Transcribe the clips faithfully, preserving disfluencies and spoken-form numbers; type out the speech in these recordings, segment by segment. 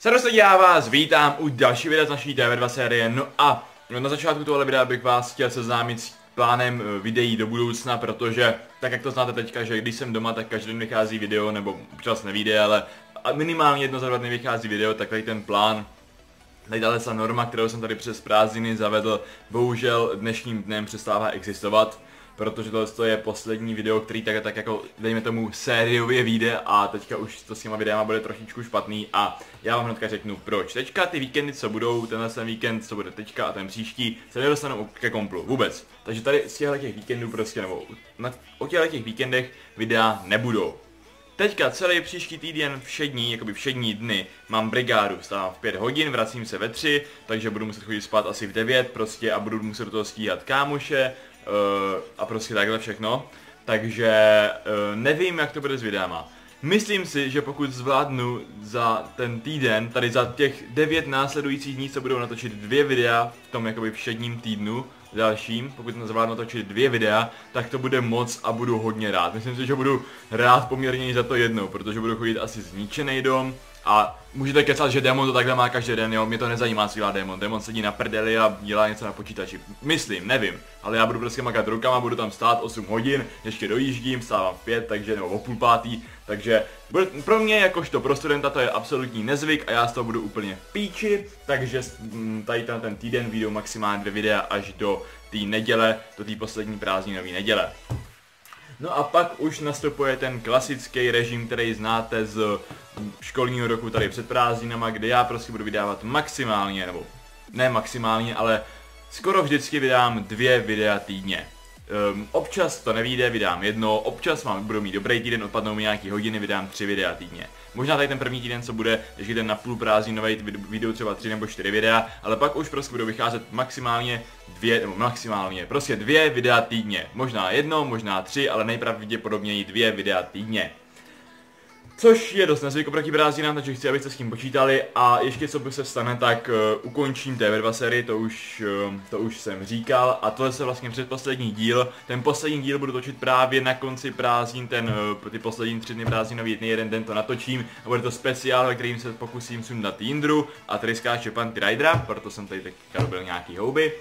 Servus, já vás vítám u další videa z naší T V dva série. No a na začátku tohle videa bych vás chtěl seznámit s plánem videí do budoucna, protože tak jak to znáte teďka, že když jsem doma, tak každý den vychází video, nebo občas nevyjde, ale minimálně jedno za dva dny vychází video, tak tady ten plán, tady tahle ta norma, kterou jsem tady přes prázdniny zavedl, bohužel dnešním dnem přestává existovat. Protože tohle je poslední video, který tak, tak jako, dejme tomu, sériově vyjde a teďka už to s těma videama bude trošičku špatný a já vám hnedka řeknu proč. Teďka ty víkendy, co budou, tenhle ten víkend, co bude teďka a ten příští, se nedostanou ke komplu, vůbec. Takže tady z těchto těch víkendů prostě, nebo na, o těchto těch víkendech videa nebudou. Teďka celý příští týden všední, jakoby všední dny, mám brigádu, vstávám v pět hodin, vracím se ve tři, takže budu muset chodit spát asi v devět prostě a budu muset do toho stíhat kámoše uh, a prostě takhle všechno. Takže uh, nevím, jak to bude s videama. Myslím si, že pokud zvládnu za ten týden, tady za těch devět následujících dní, co budou natočit dvě videa v tom jakoby všedním týdnu, dalším, pokud zvládnu točit dvě videa, tak to bude moc a budu hodně rád. Myslím si, že budu rád poměrně i za to jednou, protože budu chodit asi zničený dom a můžete kecat, že Démon to takhle má každý den, jo, mě to nezajímá, co dělá Démon. Démon sedí na prdeli a dělá něco na počítači. Myslím, nevím, ale já budu prostě makat rukama, budu tam stát osm hodin, ještě dojíždím, vstávám v pět, takže nebo o půl pátý, takže pro mě jakožto pro studenta to je absolutní nezvyk a já z toho budu úplně v píči, takže tady ten, ten týden vyjdou maximálně dvě videa až do té neděle, do té poslední prázdninové neděle. No a pak už nastupuje ten klasický režim, který znáte z školního roku tady před prázdninama, kde já prostě budu vydávat maximálně, nebo ne maximálně, ale skoro vždycky vydám dvě videa týdně. Um, občas to nevyjde, vydám jedno, občas mám, budu mít dobrý týden, odpadnou mi nějaký hodiny, vydám tři videa týdně. Možná tady ten první týden, co bude, ještě ten na půl prázdninový, vyjdou třeba tři nebo čtyři videa, ale pak už prostě budou vycházet maximálně dvě, nebo maximálně, prostě dvě videa týdně. Možná jedno, možná tři, ale nejpravděpodobněji dvě videa týdně. Což je dost nezvyk oproti prázdninám, takže chci, abyste s tím počítali a ještě co by se stane, tak uh, ukončím T V dva sérii, to už, uh, to už jsem říkal a tohle je vlastně předposlední díl. Ten poslední díl budu točit právě na konci prázdnin, ten, uh, ty poslední tři dny prázdninový dny, jeden den to natočím a bude to speciál, ve kterým se pokusím sundat Jindru a tady skáče Panty Ridera, proto jsem tady teďka robil nějaký houby.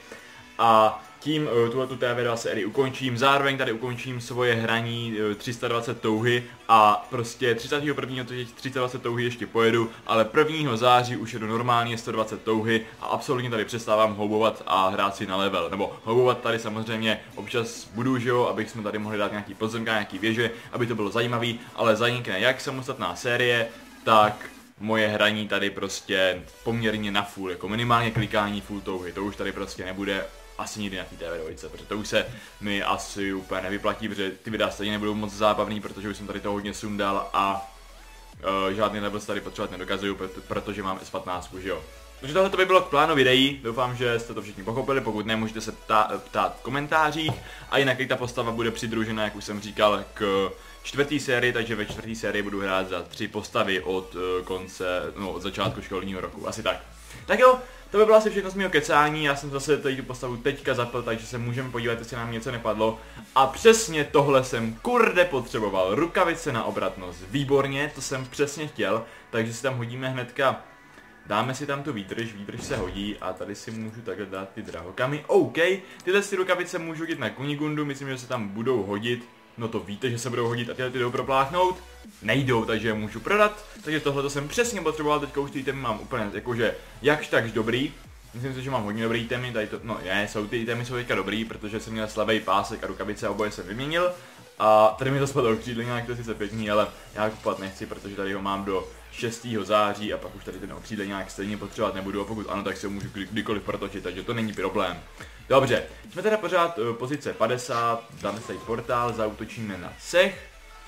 A tím uh, tuhletu T V dva sérii ukončím, zároveň tady ukončím svoje hraní uh, tři sta dvacet touhy a prostě třicátého prvního tři sta dvacet touhy ještě pojedu, ale prvního září už jedu normálně sto dvacet touhy a absolutně tady přestávám houbovat a hrát si na level, nebo houbovat tady samozřejmě občas budu, že jo, abych jsme tady mohli dát nějaký pozemka, nějaký věže, aby to bylo zajímavý, ale zanikne jak samostatná série, tak moje hraní tady prostě poměrně na full, jako minimálně klikání full touhy, to už tady prostě nebude asi nikdy na té T V dva, protože to už se mi asi úplně nevyplatí, protože ty videa stejně nebudou moc zábavný, protože už jsem tady to hodně sundal a uh, žádný level tady potřebovat nedokazuju, protože mám S patnáct, že jo. Takže tohle to by bylo k plánu videí, doufám, že jste to všichni pochopili, pokud ne, můžete se ptát, ptát v komentářích a jinak ta postava bude přidružena, jak už jsem říkal, k čtvrtý sérii, takže ve čtvrtý sérii budu hrát za tři postavy od uh, konce, no od začátku školního roku, asi tak. Tak jo, to by bylo asi všechno z mého kecání, já jsem zase tady tu postavu teďka zapl, takže se můžeme podívat, jestli nám něco nepadlo. A přesně tohle jsem kurde potřeboval, rukavice na obratnost, výborně, to jsem přesně chtěl, takže si tam hodíme hnedka, dáme si tam tu výdrž, výdrž se hodí a tady si můžu takhle dát ty drahokamy, OK, tyhle si rukavice můžu hodit na Kunigundu, myslím, že se tam budou hodit. No to víte, že se budou hodit a tyhle ty jdou propláchnout? Nejdou, takže je můžu prodat. Takže tohle to jsem přesně potřeboval, teďka už ty itemy mám úplně jakože jakž takž dobrý. Myslím si, že mám hodně dobrý itemy, tady to, no ne, jsou ty itemy jsou teďka dobrý, protože jsem měl slabý pásek a rukavice a oboje jsem vyměnil. A tady mi to spadlo okřídlňák, to je sice pěkný, ale já ho kupovat nechci, protože tady ho mám do šestého září a pak už tady ten okřídlňák stejně potřebovat nebudu a pokud ano, tak si ho můžu kdy, kdykoliv protočit, takže to není problém. Dobře, jsme teda pořád uh, pozice padesát, dáme tady portál, zaútočíme na cech.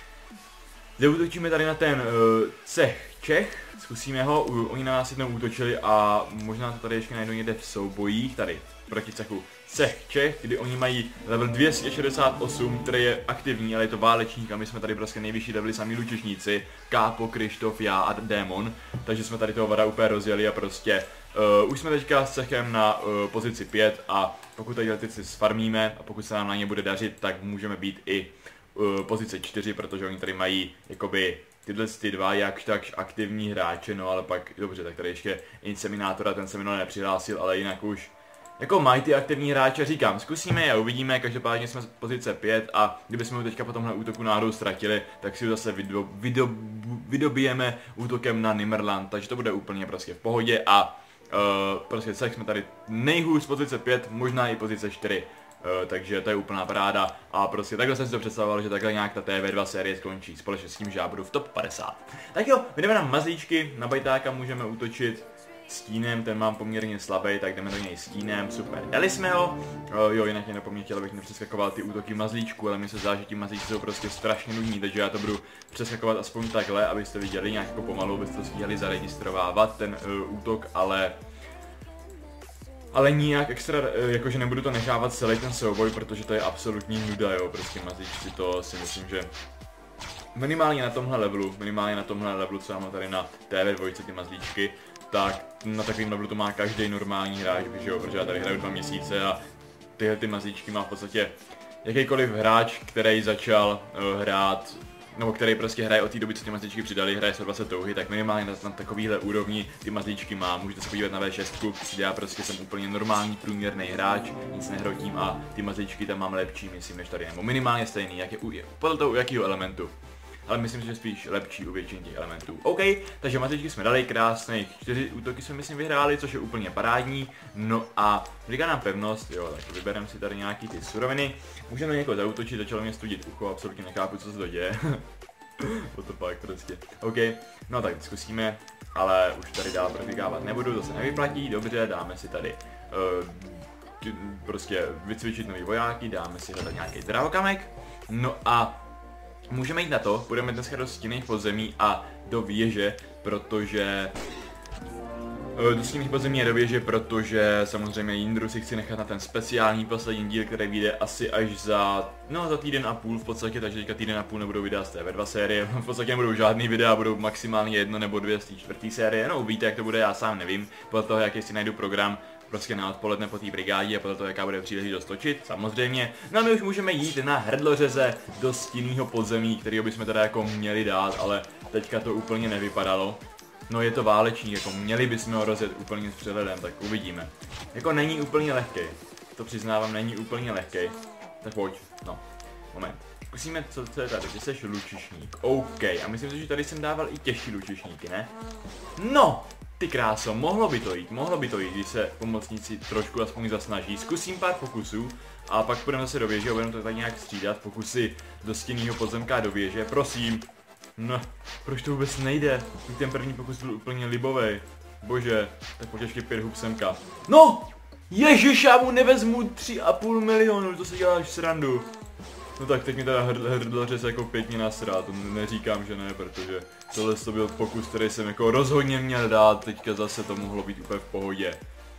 Zaútočíme tady na ten uh, cech Čech, zkusíme ho, uh, oni na nás jednou útočili a možná to tady ještě najdou někde v soubojích, tady proti cechu cech Čech, kdy oni mají level dvě stě šedesát osm, který je aktivní, ale je to válečník a my jsme tady prostě nejvyšší levely sami lučišníci, Kápo, Krištof, já a Démon, takže jsme tady toho vada úplně rozjeli a prostě uh, už jsme teďka s cechem na uh, pozici pět a pokud tady ty sfarmíme a pokud se nám na ně bude dařit, tak můžeme být i uh, pozice čtyři, protože oni tady mají jakoby tyhle ty dva jakž takž aktivní hráče, no ale pak, dobře, tak tady ještě Inseminátora, ten se minule nepřihlásil, ale jinak už jako mají ty aktivní hráče, říkám, zkusíme je a uvidíme, každopádně jsme z pozice pět a kdybychom ho teďka po tomhle útoku náhodou ztratili, tak si ho zase vydo, vydo, vydobijeme útokem na Nimmerland, takže to bude úplně prostě v pohodě a uh, prostě celek jsme tady nejhůř z pozice pět, možná i pozice čtyři. Uh, takže to je úplná paráda a prostě takhle jsem si to představoval, že takhle nějak ta T V dva série skončí společně s tím, že já budu v top padesát. Tak jo, jdeme na mazlíčky, na bajtáka můžeme útočit stínem, ten mám poměrně slabý, tak jdeme do něj stínem, super, dali jsme ho. Uh, jo, jinak mě chtěl, abych nepřeskakoval ty útoky mazlíčku, ale mi se zdá, že ti mazlíčky jsou prostě strašně nudní, takže já to budu přeskakovat aspoň takhle, abyste viděli nějak jako pomalu, abyste to stíhali zaregistrovávat ten uh, útok, ale Ale nijak extra, jakože nebudu to nechávat celý ten souboj, protože to je absolutní nuda, jo, prostě mazlíčci, to si myslím, že minimálně na tomhle levelu, minimálně na tomhle levelu, co mám tady na T V dva ty mazlíčky, tak na takovém levelu to má každý normální hráč, že jo, protože já tady hraju dva měsíce a tyhle ty mazlíčky má v podstatě jakýkoliv hráč, který začal uh, hrát, nebo který prostě hraje od té doby, co ty mazlíčky přidali, hraje sto dvacet touhy, tak minimálně na, na takovýhle úrovni ty mazlíčky má. Můžete se podívat na V šest, kde já prostě jsem úplně normální průměrný hráč, nic nehrotím a ty mazlíčky tam mám lepší, myslím, než tady, nebo minimálně stejný, jak je u, podle toho u jakého elementu. Ale myslím, že spíš lepší u většiny těch elementů. OK, takže mazlíčky jsme dali, krásných čtyři útoky jsme myslím vyhráli, což je úplně parádní. No a říká nám pevnost, jo, tak vybereme si tady nějaký ty suroviny. Můžeme někoho zaútočit, začalo mě studit ucho, absolutně nechápu, co se to děje. O to pak prostě. OK, no tak zkusíme, ale už tady dál profikávat nebudu, to se nevyplatí, dobře, dáme si tady uh, prostě vycvičit nový vojáky, dáme si hledat nějaký drahokamek. No a můžeme jít na to, budeme dneska do stinných podzemí a do věže, protože do stinných podzemí a do věže, protože samozřejmě Jindru si chci nechat na ten speciální poslední díl, který vyjde asi až za, no za týden a půl v podstatě, takže teďka týden a půl nebudou videa z T V dva série, v podstatě nebudou žádný videa, budou maximálně jedno nebo dvě z té čtvrtý série, no uvidíte, jak to bude, já sám nevím, podle toho, jaký si najdu program, prostě na odpoledne po té brigádě a podle toho, jaká bude příležitost točit, samozřejmě. No a my už můžeme jít na hrdlořeze do stinného podzemí, kterýho bychom teda jako měli dát, ale teďka to úplně nevypadalo. No je to váleční, jako měli bychom ho rozjet úplně s přehledem, tak uvidíme. Jako není úplně lehkej, to přiznávám, není úplně lehkej. Tak pojď, no, moment. Zkusíme, co, co je tady, ty seš lučišník, OK, a myslím si, že tady jsem dával i těžší lučišníky, ne? No! Ty kráso, mohlo by to jít, mohlo by to jít, když se pomocníci trošku aspoň zasnaží. Zkusím pár pokusů a pak půjdeme zase do věže a budeme to tak nějak střídat. Pokusy do stinného podzemka do věže, prosím. No, proč to vůbec nejde? Ten první pokus byl úplně libovej. Bože, tak pojď ještě pět hub semka. No! Ježiš, já mu nevezmu tři a půl milionu, to si děláš srandu. No tak teď mi teda hrdlařez jako pěkně nasrá, to neříkám, že ne, protože tohle to byl pokus, který jsem jako rozhodně měl dát, teďka zase to mohlo být úplně v pohodě.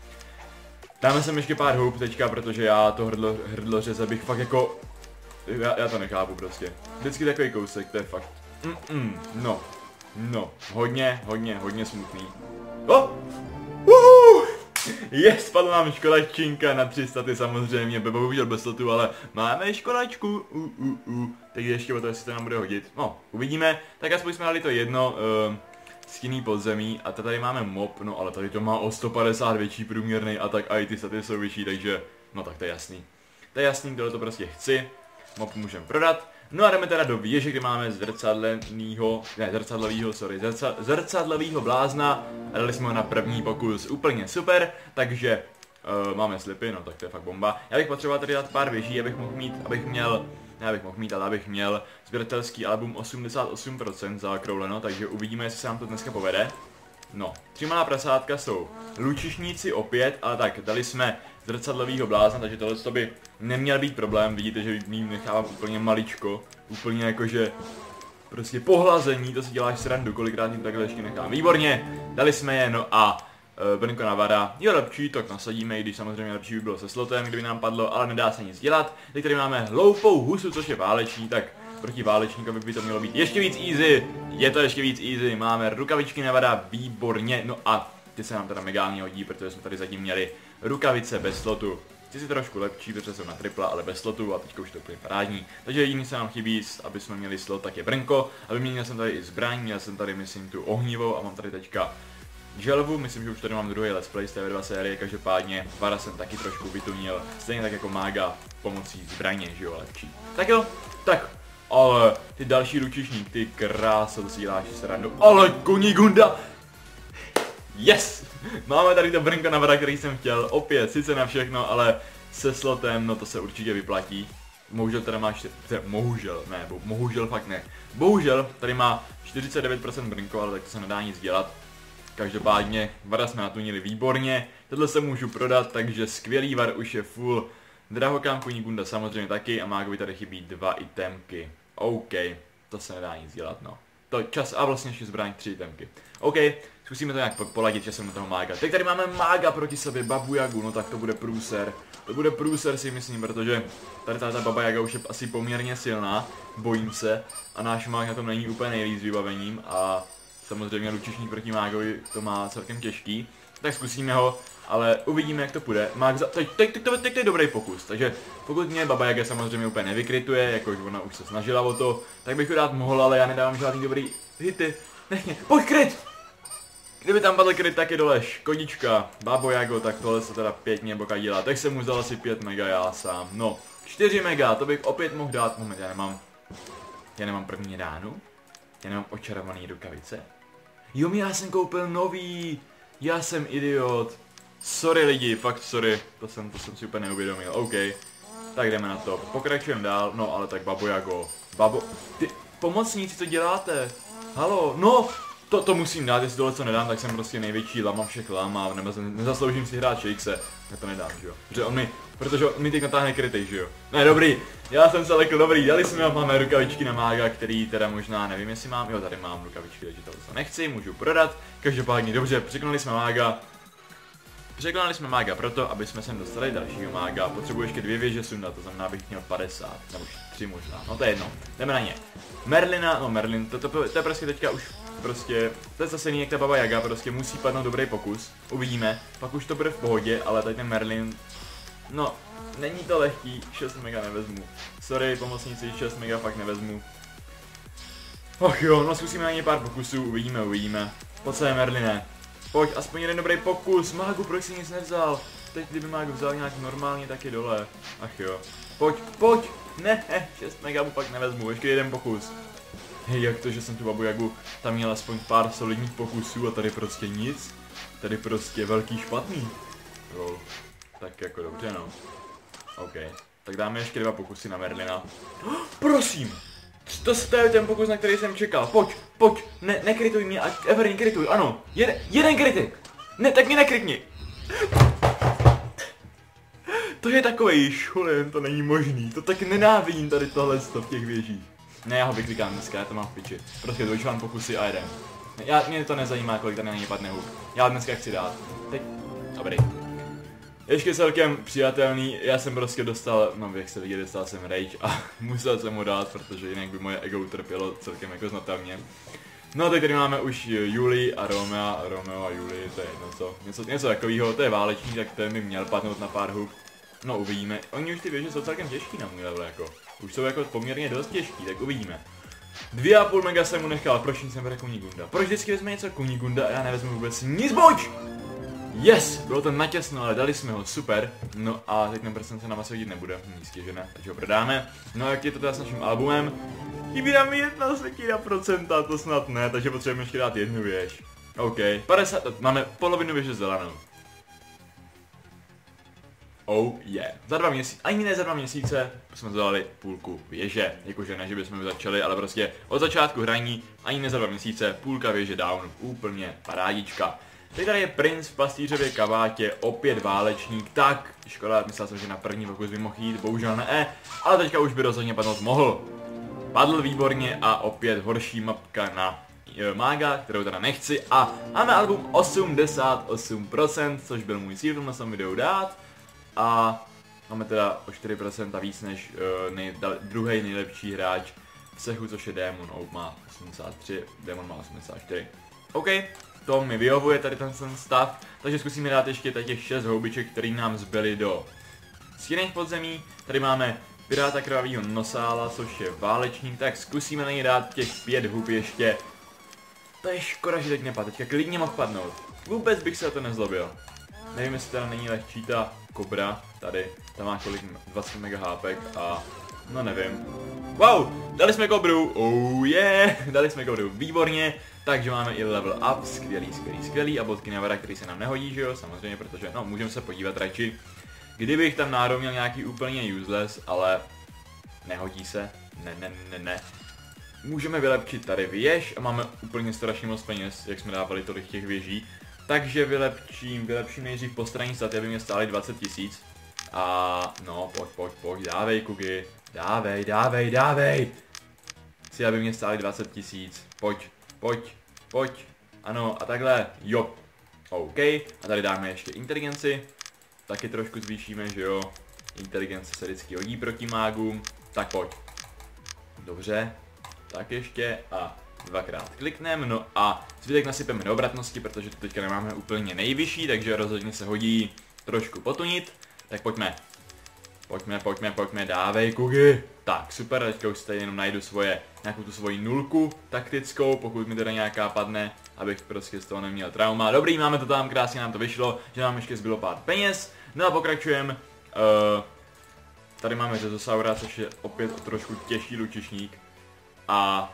Dáme sem ještě pár hub teďka, protože já to hrdlo, hrdlořeze bych fakt jako, já, já to nechápu prostě. Vždycky takový kousek, to je fakt, mm -mm, no, no, hodně, hodně, hodně smutný. Oh! Uhu! Je, spadla nám školačinka na tři staty samozřejmě, bohužel bez statu, ale máme školačku, u, u, u. Tak ještě o to, jestli to nám bude hodit. No, uvidíme, tak aspoň jsme dali to jedno, uh, stinný podzemí a tady máme mob, no ale tady to má o sto padesát větší průměrný atak a i ty staty jsou vyšší, takže, no tak to je jasný. To je jasný, tohle to prostě chci, mob můžeme prodat. No a jdeme teda do věže, kde máme zrcadlenýho, ne zrcadlovýho, sorry, zrca, zrcadlovýho blázna a dali jsme ho na první pokus, úplně super, takže uh, máme slipy, no tak to je fakt bomba. Já bych potřeboval tady dát pár věží, abych mohl mít, abych měl, ne abych mohl mít, ale abych měl sběratelský album osmdesát osm procent zakrouleno, takže uvidíme, jestli se nám to dneska povede. No, tři malá prasátka jsou lučišníci opět, ale tak, dali jsme zrcadlovýho blázna, takže tohle by neměl být problém, vidíte, že mým nechávám úplně maličko, úplně jakože prostě pohlazení, to si děláš srandu, kolikrát jim takhle ještě nechám. Výborně, dali jsme je, no a e, Brnko Navara je lepší, tak nasadíme, i když samozřejmě lepší by bylo se slotem, kdyby nám padlo, ale nedá se nic dělat. Teď tady máme hloupou husu, což je váleční, tak proti válečníkovi by to mělo být ještě víc easy, je to ještě víc easy, máme rukavičky Navara, výborně, no a ty se nám teda megálně hodí, protože jsme tady zatím měli rukavice bez slotu. chci si trošku lepší, protože jsem na tripla, ale bez slotu a teďka už to úplně parádní. Takže jediný, co nám chybí, aby jsme měli slot, tak je brnko, aby měl jsem tady i zbraň, měl jsem tady, myslím, tu ohnivou a mám tady teďka želvu, myslím, že už tady mám druhý let's play z té dva série, každopádně Vara jsem taky trošku vytunil, stejně tak jako Mága pomocí zbraně, že jo, lepší. Tak jo, tak, ale ty další ručišník, ty krása, to si děláš srandu, ale Kunigunda! Yes! Máme tady to brnko na Vara, který jsem chtěl, opět, sice na všechno, ale se slotem, no to se určitě vyplatí. Bohužel teda máš, bohužel, ne, bo, bohužel fakt ne. Bohužel, tady má čtyřicet devět procent brnko, ale tak to se nedá nic dělat. Každopádně, Vara jsme natunili výborně, tohle se můžu prodat, takže skvělý Var už je full. Drahokám Kunigunda samozřejmě taky a Mágovi tady chybí dva itemky. OK, to se nedá nic dělat, no. To čas a vlastně ještě zbraň tři itemky. OK, zkusíme to nějak poladit časem na toho Mága. Teď tady máme Mága proti sobě, Babu Jagu, no tak to bude průser. To bude průser si myslím, protože tady ta, ta Baba Jaga už je asi poměrně silná, bojím se. A náš Mág na tom není úplně nejvíc s vybavením a samozřejmě lučišník proti Mágovi to má celkem těžký. Tak zkusíme ho, ale uvidíme jak to půjde. Mák za... teď, teď, teď, teď, teď to je dobrý pokus, takže pokud mě Baba Jaga samozřejmě úplně nevykrytuje, jakož ona už se snažila o to, tak bych ho dát mohl, ale já nedávám žádný dobrý hity. Nech mě, pojď kryt! Kdyby tam padl kryt, tak je dole škodička, Babo Jago, tak tohle se teda pěkně boka dělá, tak jsem mu vzal asi pět mega já sám, no, čtyři mega, to bych opět mohl dát, moment, já nemám, já nemám první ránu, já nemám očarovaný rukavice, jo, já jsem koupil nový, já jsem idiot, sorry lidi, fakt sorry, to jsem, to jsem si úplně neuvědomil, OK, tak jdeme na to, pokračujeme dál, no ale tak Babo Jago, Babo, ty pomocníci, co děláte, halo, no, To, to musím dát, jestli tohle co nedám, tak jsem prostě největší lama všech lam a nezasloužím si hrát Shakese. Já to nedám, že jo. Protože on mi, protože on mi teď natáhne krytej, že jo. Ne, dobrý, já jsem se lekl, dobrý, dali jsme, máme rukavičky na Mága, který teda možná, nevím jestli mám, jo, tady mám rukavičky, takže tohle co nechci, můžu prodat. Každopádně, dobře, překonali jsme Mága. Překonali jsme Mága proto, aby jsme sem dostali dalšího Mága. Potřebuji ještě dvě věže sundat, to znamená, abych měl padesát, nebo tři možná, no to je jedno, jdeme na ně. Merlina, no Merlin, to, to, to je prostě teďka už prostě, to je zase jiný jak ta Baba Jaga, prostě musí padnout dobrý pokus, uvidíme, pak už to bude v pohodě, ale teď ten Merlin, no, není to lehký, šest mega nevezmu, sorry pomocníci, šest mega fakt nevezmu. Och jo, no zkusíme na ně pár pokusů, uvidíme, uvidíme, pojď se Merline, pojď, aspoň jeden dobrý pokus, Mágu, proč si nic nevzal, teď kdyby Mágu vzal nějak normálně, tak je dole, ach jo, pojď, pojď, ne, šest mega mu pak nevezmu, ještě jeden pokus. Hej, jak to, že jsem tu Babu Jagu tam měl aspoň pár solidních pokusů a tady prostě nic. Tady prostě velký špatný. Lol. Tak jako dobře no. OK. Tak dáme ještě dva pokusy na Merlina. Oh, prosím! To, to je ten pokus, na který jsem čekal. Pojď, pojď, ne, nekrytuj mě, ať Everin krytuj, ano. Jeden, jeden krytik. Ne, tak mě nekrytni. To je takovej šulen, to není možný. To tak nenávidím tady tohle v těch věžích. Ne, já ho vyklikám dneska, já to mám v piči. Prostě dvojčván pokusy a jeden. Já, mě to nezajímá, kolik tady na něj padne huk. Já dneska chci dát. Teď. Dobrý. Ještě celkem přijatelný, já jsem prostě dostal, no jak se vidět, dostal jsem rage a musel jsem ho dát, protože jinak by moje ego utrpělo celkem jako znatelně. No tak tady máme už Julii a Romea, Romeo a Julii, to je jedno co, něco, něco takového, to je válečný, tak ten mi měl padnout na pár huk. No uvidíme, oni už ty věže jsou celkem těžký na můj level jako, už jsou jako poměrně dost těžký, tak uvidíme. Dvě a půl mega jsem mu nechal, proč nic nebere Kunigunda? Proč vždycky vezme něco Kunigunda a já nevezmu vůbec nic, buď! Yes, bylo to natěsno, ale dali jsme ho, super. No a teď ten procent se na vás hodit nebude, jistě, že ne, takže ho prodáme. No a jak je to teda s naším albumem? Chybí nám jedna setina procenta, to snad ne, takže potřebujeme ještě dát jednu věž. OK, padesát, máme polovinu věže zelenou. Oh yeah. Za dva měsíce, ani ne za dva měsíce, jsme zadali půlku věže. Jakože ne, že bychom začali, ale prostě od začátku hraní, ani ne za dva měsíce, půlka věže down, úplně parádička. Teď tady je princ v pastýřově kabátě, opět válečník, tak škoda, myslel jsem, že na první pokus by mohl jít, bohužel ne, ale teďka už by rozhodně padnout mohl. Padl výborně a opět horší mapka na Mága, kterou teda nechci a máme album osmdesát osm procent, což byl můj cíl v tomhle videu dát. A máme teda o čtyři procenta víc než uh, nej, druhý nejlepší hráč v cechu, což je Demon. Oak má osmdesát tři, Demon má osmdesát čtyři. OK, to mi vyhovuje tady ten stav, takže zkusíme dát ještě těch šest houbiček, který nám zbyly do Z jiných podzemí tady máme piráta krvavýho nosála, což je válečník, tak zkusíme na něj dát těch pět hub ještě. To je škoda, že teď nepadl, teďka klidně mohl padnout. Vůbec bych se o to nezlobil. Nevím, jestli teda není lehčí ta kobra tady, ta má kolik, dvacet mega hápek a no nevím. Wow, dali jsme kobru, oh yeah, dali jsme kobru, výborně, takže máme i level up, skvělý, skvělý, skvělý a bodky nevada, který se nám nehodí, že jo, samozřejmě, protože, no, můžeme se podívat radši. Kdybych tam náhodou měl nějaký úplně useless, ale nehodí se, ne, ne, ne, ne. Můžeme vylepšit tady věž a máme úplně strašně moc peněz, jak jsme dávali tolik těch věží. Takže vylepším, vylepším nejdřív postranní staty, aby mě stály dvacet tisíc. A no, pojď, pojď, pojď, dávej kugy, dávej, dávej, dávej. Chci, aby mě stály dvacet tisíc, pojď, pojď, pojď, ano a takhle, jo. OK, a tady dáme ještě inteligenci, taky trošku zvýšíme, že jo. Inteligence se vždycky hodí proti mágům, tak pojď. Dobře, tak ještě a dvakrát klikneme, no a zbytek nasypeme do obratnosti, protože to teďka nemáme úplně nejvyšší, takže rozhodně se hodí trošku potunit, tak pojďme. Pojďme, pojďme, pojďme, dávej kugy. Tak, super, teďka už tady jenom najdu svoje, nějakou tu svoji nulku taktickou, pokud mi teda nějaká padne, abych prostě z toho neměl trauma. Dobrý, máme to tam, krásně nám to vyšlo, že nám ještě zbylo pár peněz, no a pokračujeme. Uh, tady máme Řezosaura, což je opět trošku těžší lučišník. A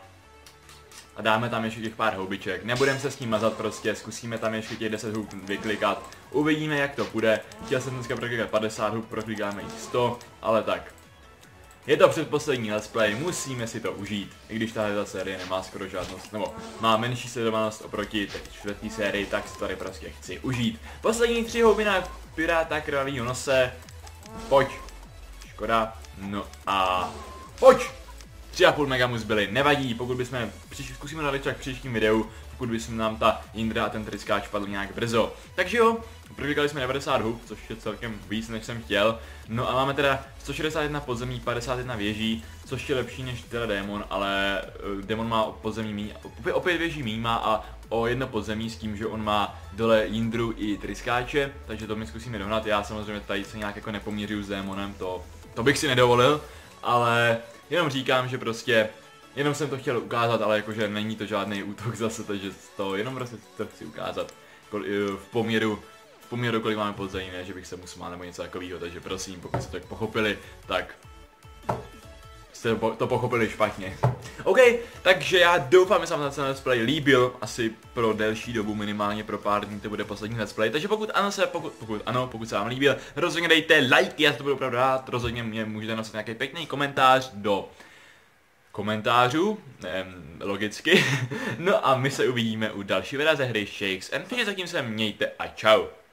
A dáme tam ještě těch pár houbiček, nebudeme se s ním mazat prostě, zkusíme tam ještě těch deset hub vyklikat, uvidíme jak to půjde, chtěl jsem dneska proklikat padesát hub, proklikáme jich sto, ale tak. Je to předposlední let's play, musíme si to užít, i když tahle série nemá skoro žádnou, nebo má menší sledovanost oproti čtvrtý sérii, tak si tady prostě chci užít. Poslední tři houby na piráta krvavýho nose, pojď, škoda, no a pojď! tři a půl mega mu zbyly, nevadí, pokud bychom, příš, zkusíme dali třeba k příštím videu, pokud bychom nám ta Indra a ten tryskáč padl nějak brzo. Takže jo, proklikali jsme devadesát hub, což je celkem víc než jsem chtěl. No a máme teda sto šedesát jedna podzemí, padesát jedna věží, což je lepší než teda démon, ale uh, démon má podzemí míň, opět, opět věží míň má a o jedno podzemí s tím, že on má dole Indru i tryskáče, takže to my zkusíme dohnat. Já samozřejmě tady se nějak jako nepoměřuju s démonem, to, to bych si nedovolil, ale jenom říkám, že prostě, jenom jsem to chtěl ukázat, ale jakože není to žádný útok zase, takže to jenom prostě to chci ukázat v poměru, v poměru kolik máme podzemí, ne, že bych se mu smál nebo něco takového, takže prosím, pokud jste to pochopili, tak jste to pochopili špatně. OK, takže já doufám, že se vám ten let's play líbil, asi pro delší dobu, minimálně pro pár dní to bude poslední let's play, takže pokud ano, se, pokud, pokud ano, pokud se vám líbil, rozhodně dejte like, já to budu opravdu rád, rozhodně mě můžete napsat nějaký pěkný komentář do komentářů, ne, logicky, no a my se uvidíme u další videa ze hry Shakes and Fishes, zatím se mějte a čau.